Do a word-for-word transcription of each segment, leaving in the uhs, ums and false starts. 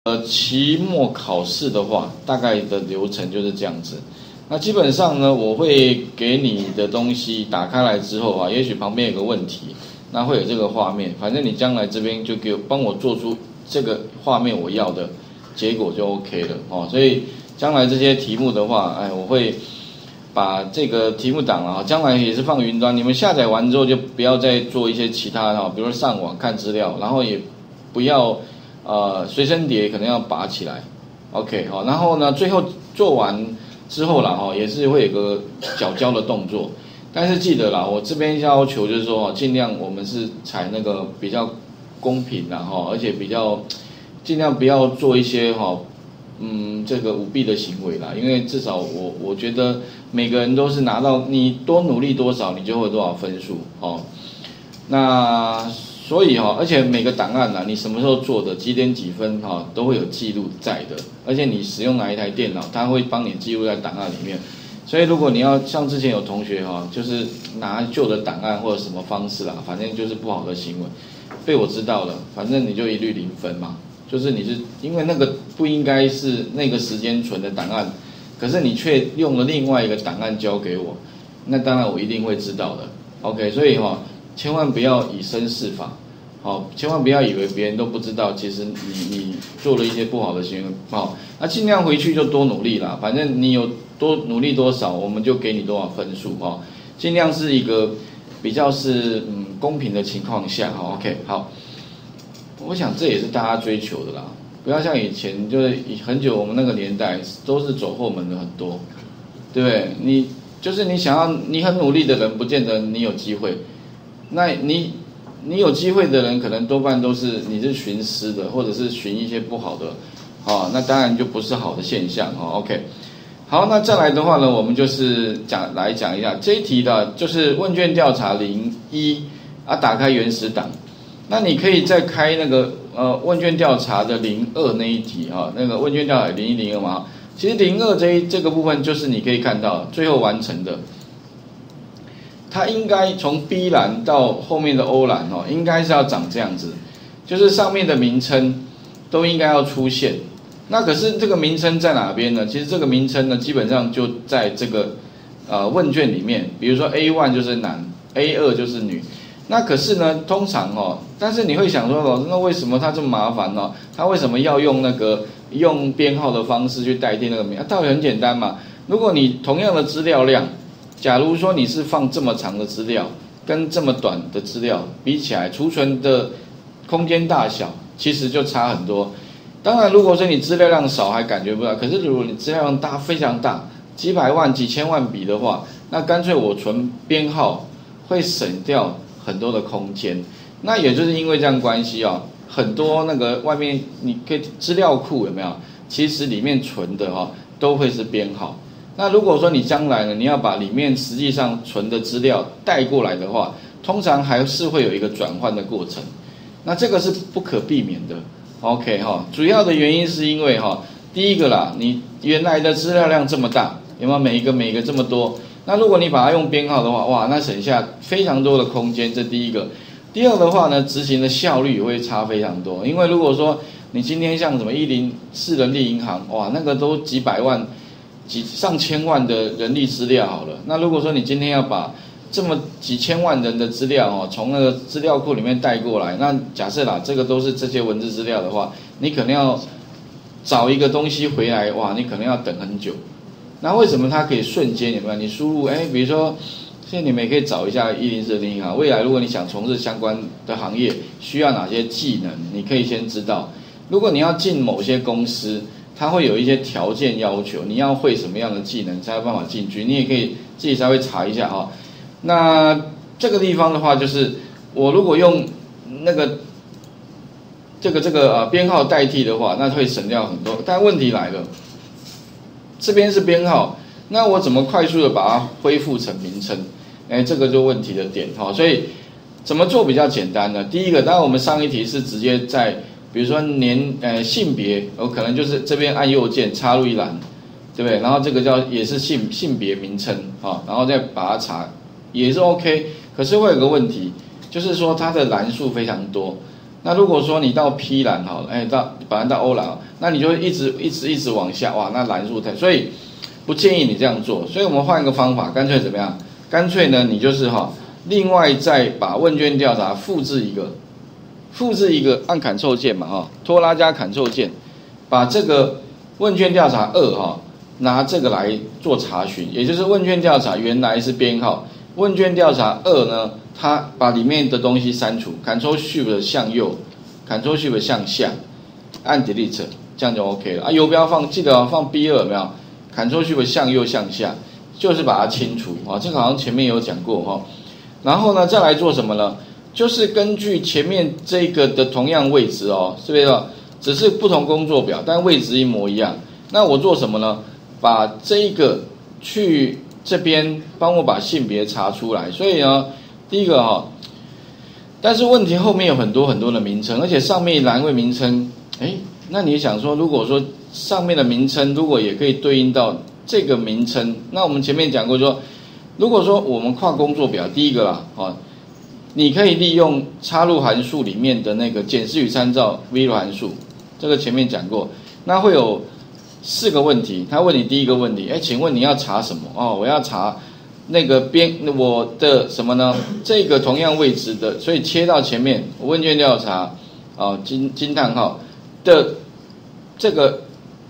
呃，期末考试的话，大概的流程就是这样子。那基本上呢，我会给你的东西打开来之后啊，也许旁边有个问题，那会有这个画面，反正你将来这边就给我帮我做出这个画面我要的结果就 OK 了哦。所以将来这些题目的话，哎，我会把这个题目档啊，将来也是放云端，你们下载完之后就不要再做一些其他的，比如说上网看资料，然后也不要。呃，随身碟可能要拔起来 ，OK 好，然后呢，最后做完之后啦，哈，也是会有个缴交的动作，但是记得啦，我这边要求就是说，尽量我们是采那个比较公平啦，哈，而且比较尽量不要做一些哈，嗯，这个舞弊的行为啦，因为至少我我觉得每个人都是拿到你多努力多少，你就会有多少分数，哦，那。所以哈，而且每个档案啊，你什么时候做的，几点几分哈，都会有记录在的。而且你使用哪一台电脑，它会帮你记录在档案里面。所以如果你要像之前有同学哈，就是拿旧的档案或者什么方式啦，反正就是不好的行为，被我知道了，反正你就一律零分嘛。就是你是因为那个不应该是那个时间存的档案，可是你却用了另外一个档案交给我，那当然我一定会知道的。OK， 所以哈，千万不要以身试法。好，千万不要以为别人都不知道，其实你你做了一些不好的行为，好，那尽量回去就多努力啦，反正你有多努力多少，我们就给你多少分数哦，尽量是一个比较是嗯公平的情况下，好 ，OK， 好，我想这也是大家追求的啦，不要像以前就是很久我们那个年代都是走后门的很多，对不对？你就是你想要你很努力的人，不见得你有机会，那你。你有机会的人，可能多半都是你是寻私的，或者是寻一些不好的，哦，那当然就不是好的现象哦。OK， 好，那再来的话呢，我们就是讲来讲一下这一题的，就是问卷调查零一啊，打开原始档，那你可以再开那个呃问卷调查的零二那一题哈、哦，那个问卷调查零一零二嘛，其实零二这一这个部分就是你可以看到最后完成的。它应该从 B 栏到后面的 O 栏哦，应该是要长这样子，就是上面的名称都应该要出现。那可是这个名称在哪边呢？其实这个名称呢，基本上就在这个呃问卷里面，比如说 A 一 就是男 ，A 二 就是女。那可是呢，通常哦，但是你会想说，老师，那为什么他这么麻烦呢？他为什么要用那个用编号的方式去代替那个名？啊，道理很简单嘛，如果你同样的资料量。假如说你是放这么长的资料，跟这么短的资料比起来，储存的空间大小其实就差很多。当然，如果说你资料量少还感觉不到，可是如果你资料量大非常大，几百万、几千万笔的话，那干脆我存编号会省掉很多的空间。那也就是因为这样关系啊，很多那个外面你可以资料库有没有？其实里面存的哈都会是编号。那如果说你将来呢，你要把里面实际上存的资料带过来的话，通常还是会有一个转换的过程，那这个是不可避免的。OK 哈，主要的原因是因为哈，第一个啦，你原来的资料量这么大，有没有每一个每一个这么多？那如果你把它用编号的话，哇，那省下非常多的空间，这第一个。第二的话呢，执行的效率也会差非常多，因为如果说你今天像什么一零四人力银行，哇，那个都几百万。几上千万的人力资料好了，那如果说你今天要把这么几千万人的资料哦，从那个资料库里面带过来，那假设啦，这个都是这些文字资料的话，你可能要找一个东西回来，哇，你可能要等很久。那为什么它可以瞬间有没有？你输入，哎，比如说现在你们也可以找一下一零四人力银行，未来如果你想从事相关的行业，需要哪些技能，你可以先知道。如果你要进某些公司，它会有一些条件要求，你要会什么样的技能才有办法进去？你也可以自己稍微查一下哈、哦。那这个地方的话，就是我如果用那个这个这个呃编号代替的话，那会省掉很多。但问题来了，这边是编号，那我怎么快速的把它恢复成名称？哎，这个就问题的点哈、哦。所以怎么做比较简单呢？第一个，当然我们上一题是直接在。比如说年呃性别，我可能就是这边按右键插入一栏，对不对？然后这个叫也是性性别名称啊，然后再把它查，也是 OK。可是会有个问题，就是说它的栏数非常多， 那如果说你到 P 栏好了，哎，到把它到 O 栏，那你就会一直一直一直往下，哇，那栏数太，所以不建议你这样做。所以我们换一个方法，干脆怎么样？干脆呢，你就是哈，另外再把问卷调查复制一个，复制一个，按 Ctrl 键嘛哈，拖拉加 Ctrl 键，把这个问卷调查二哈，拿这个来做查询，也就是问卷调查原来是编号，问卷调查二呢，它把里面的东西删除 ，Ctrl Shift 向右 ，Ctrl Shift 向下，按 Delete， 这样就 OK 了啊。游标放记得哦，放 B 二 有没有 ？Ctrl Shift 向右向下，就是把它清除啊。这个好像前面有讲过哈。然后呢，再来做什么呢？就是根据前面这个的同样位置哦，是不是？只是不同工作表，但位置一模一样。那我做什么呢？把这一个去这边帮我把性别查出来。所以呢，第一个哈，但是问题后面有很多很多的名称，而且上面栏位名称，哎，那你想说，如果说上面的名称如果也可以对应到这个名称，那我们前面讲过说，如果说我们跨工作表，第一个啦，哦，你可以利用插入函数里面的那个检视与参照 V 函数，这个前面讲过，那会有四个问题，他问你第一个问题，哎，请问你要查什么？哦，我要查那个边我的什么呢？这个同样位置的，所以切到前面问卷调查，哦，惊惊叹号的这个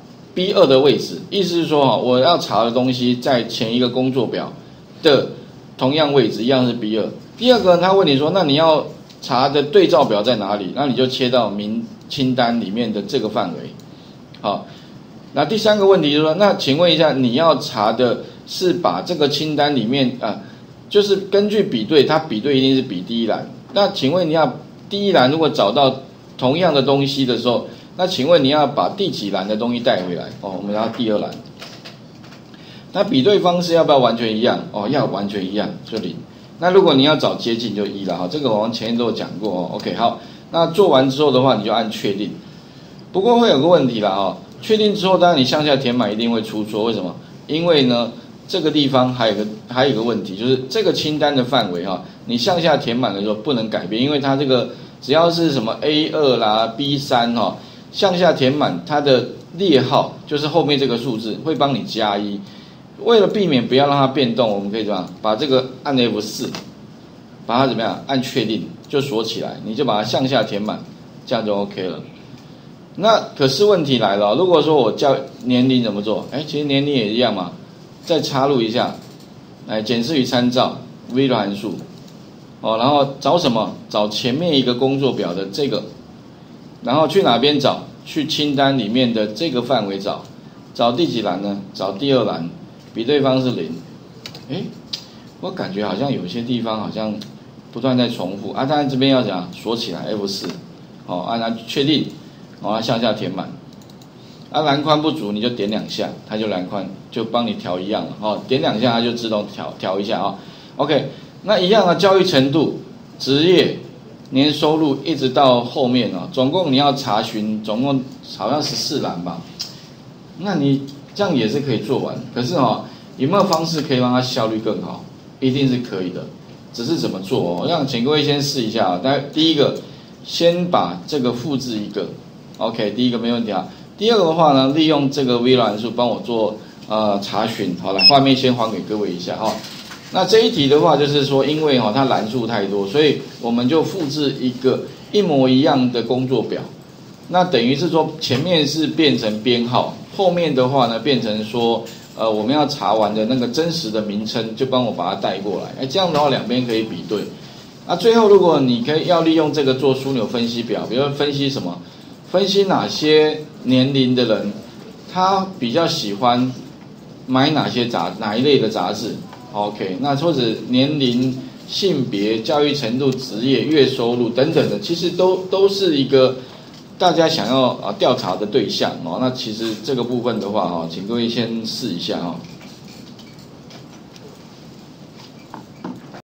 B 二 的位置，意思是说哈，我要查的东西在前一个工作表的同样位置，一样是 B 二。第二个他问你说，那你要查的对照表在哪里？那你就切到名清单里面的这个范围，好。那第三个问题就是说，那请问一下，你要查的是把这个清单里面啊、呃，就是根据比对，它比对一定是比第一栏。那请问你要第一栏如果找到同样的东西的时候，那请问你要把第几栏的东西带回来？哦，我们要第二栏。那比对方式要不要完全一样？哦，要完全一样就零。那如果你要找接近就一了哈，这个我们前面都有讲过哦。OK， 好，那做完之后的话，你就按确定。不过会有个问题啦哈。确定之后，当然你向下填满一定会出错，为什么？因为呢，这个地方还有个还有一个问题，就是这个清单的范围哈，你向下填满的时候不能改变，因为它这个只要是什么 A 二 啦 B 三 哈，向下填满它的列号就是后面这个数字会帮你加一。为了避免不要让它变动，我们可以怎么样？把这个按 F 四，把它怎么样？按确定就锁起来，你就把它向下填满，这样就 OK 了。那可是问题来了，如果说我叫年龄怎么做？哎，其实年龄也一样嘛，再插入一下，来检视与参照 V 的函数，哦，然后找什么？找前面一个工作表的这个，然后去哪边找？去清单里面的这个范围找，找第几栏呢？找第二栏，比对方是零。哎，我感觉好像有些地方好像不断在重复啊，当然这边要讲锁起来 F 四，哦，按它确定。哦，向下填满，啊，栏宽不足你就点两下，它就栏宽就帮你调一样了，哦，点两下它就自动调调一下啊、哦。OK， 那一样的教育程度、职业、年收入一直到后面哦，总共你要查询，总共好像十四栏吧，那你这样也是可以做完，可是哦，有没有方式可以让它效率更好？一定是可以的，只是怎么做哦？让请各位先试一下啊、哦。大家第一个，先把这个复制一个。OK， 第一个没问题啊。第二个的话呢，利用这个 V 函数帮我做呃查询。好，来画面先还给各位一下哈、哦。那这一题的话，就是说，因为哈、哦、它栏数太多，所以我们就复制一个一模一样的工作表。那等于是说，前面是变成编号，后面的话呢变成说，呃，我们要查完的那个真实的名称，就帮我把它带过来。哎，这样的话两边可以比对。那最后，如果你可以要利用这个做枢纽分析表，比如说分析什么？分析哪些年龄的人，他比较喜欢买哪些杂哪一类的杂志 ？OK， 那或者年龄、性别、教育程度、职业、月收入等等的，其实都都是一个大家想要啊调查的对象哦。那其实这个部分的话哈，请各位先试一下哈、哦。